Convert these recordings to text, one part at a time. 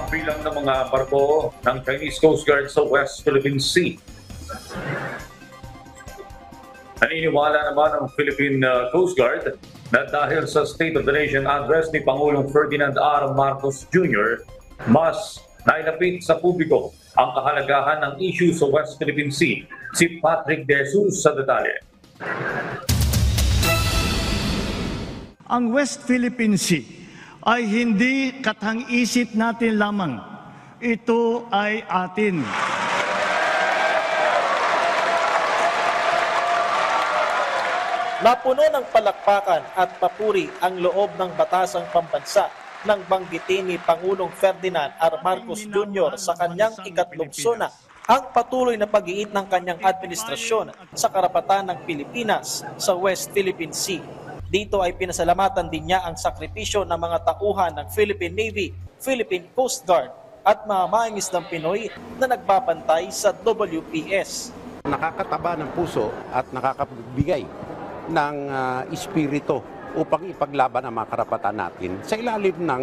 bilang ng mga barko ng Chinese Coast Guard sa West Philippine Sea. Naniniwala naman ang Philippine Coast Guard na dahil sa State of the Nation address ni Pangulong Ferdinand R. Marcos Jr., mas nailapit sa publiko ang kahalagahan ng issue sa West Philippine Sea. Si Patrick De Jesus sa detalye. Ang West Philippine Sea ay hindi katang-isip natin lamang. Ito ay atin. Napuno ng palakpakan at papuri ang loob ng batasang pambansa nang banggitin ni Pangulong Ferdinand R. Marcos Jr. sa kanyang ikatlong sona ang patuloy na pag-iit ng kanyang administrasyon sa karapatan ng Pilipinas sa West Philippine Sea. Dito ay pinasalamatan din niya ang sakripisyo ng mga tauhan ng Philippine Navy, Philippine Coast Guard at mga mangingisdang Pinoy na nagbabantay sa WPS. Nakakataba ng puso at nakakabigay ng espiritu upang ipaglaban ang mga karapatan natin sa ilalim ng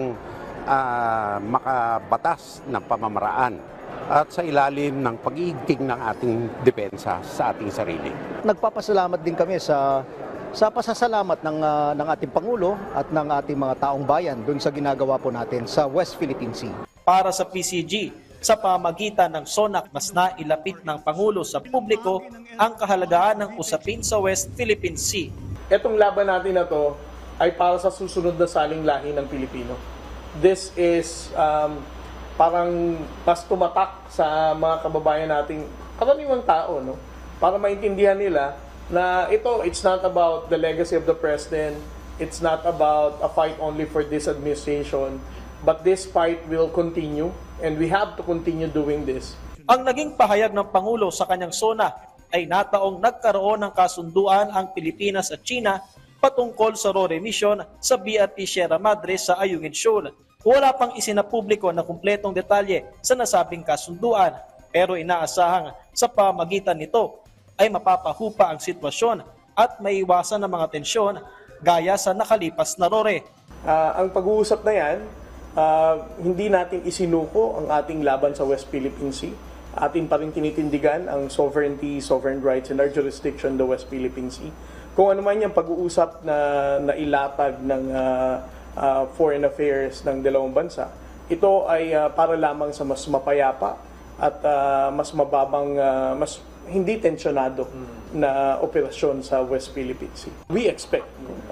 makabatas ng pamamaraan at sa ilalim ng pag-iigting ng ating depensa sa ating sarili. Nagpapasalamat din kami sa pasasalamat ng ating Pangulo at ng ating mga taong bayan doon sa ginagawa po natin sa West Philippine Sea. Para sa PCG, sa pamagitan ng SONAC, mas nailapit ng Pangulo sa publiko ang kahalagahan ng usapin sa West Philippine Sea. Itong laban natin na to ay para sa susunod na saling lahi ng Pilipino. This is parang mas tumatak sa mga kababayan nating karaniwang tao, no? Para maintindihan nila na it's not about the legacy of the president, it's not about a fight only for this administration, but this fight will continue and we have to continue doing this. Ang naging pahayag ng Pangulo sa kanyang sona ay nataong nagkaroon ng kasunduan ang Pilipinas at China patungkol sa RORE mission sa BRP Sierra Madre sa Ayungin Shoal. Wala pang isinapubliko na kumpletong detalye sa nasabing kasunduan, pero inaasahang sa pamagitan nito ay mapapahupa ang sitwasyon at maiwasan ang mga tensyon gaya sa nakalipas na RORE. Ang pag-uusap na yan, hindi natin isinuko ang ating laban sa West Philippine Sea. Atin pa rin tinitindigan ang sovereignty, sovereign rights in our jurisdiction, the West Philippine Sea. Kung ano man yung pag-uusap na ilatag ng foreign affairs ng dalawang bansa, ito ay para lamang sa mas mapayapa at mas mababang, mas hindi tensyonado na operasyon sa West Philippine Sea. We expect,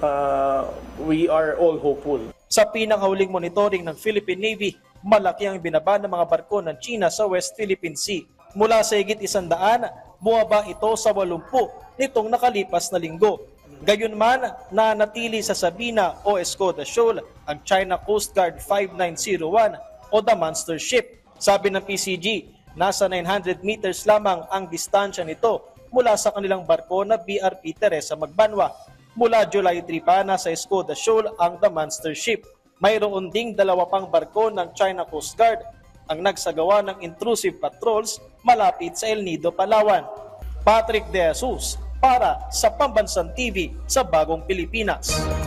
we are all hopeful. Sa pinanghuling monitoring ng Philippine Navy, malaki ang binaba ng mga barko ng China sa West Philippine Sea. Mula sa higit 100, bumaba ito sa 80 nitong nakalipas na linggo. Gayunman, nanatili sa Sabina o Escoda Shoal ang China Coast Guard 5901 o the Monster Ship. Sabi ng PCG, nasa 900 meters lamang ang distansya nito mula sa kanilang barko na BRP Teresa Magbanwa. Mula July 3 pa nasa Escoda Shoal ang the Monster Ship. Mayroon ding 2 pang barko ng China Coast Guard ang nagsagawa ng intrusive patrols malapit sa El Nido, Palawan. Patrick De Jesus para sa Pambansang TV sa Bagong Pilipinas.